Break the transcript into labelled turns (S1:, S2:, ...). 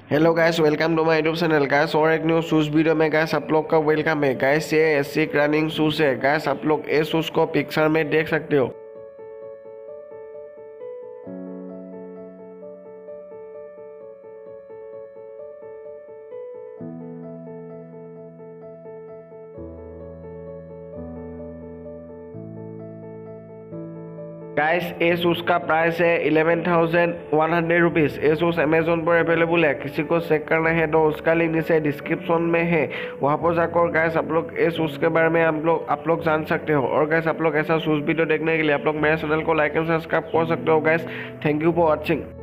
S1: Hello guys, welcome to my YouTube channel guys. और एक new shoes video में guys आप लोग का वेलकम है गैस। ये एसिक रनिंग शूज़ है गैस। आप लोग ये शूज़ को पिक्चर में देख सकते हो। गाइस ये शूज़ का प्राइस है 11,100 रुपीज़। ये शूज़ अमेजोन पर अवेलेबल है। किसी को चेक करना है तो उसका लिंक नीचे डिस्क्रिप्शन में है, वहाँ पर जाकर गैस आप लोग ये शूज़ के बारे में आप लोग जान सकते हो। और गैस आप लोग ऐसा शूज़ वीडियो देखने के लिए आप लोग मेरे चैनल को लाइक एंड सब्सक्राइब कर सकते हो guys. Thank you for watching.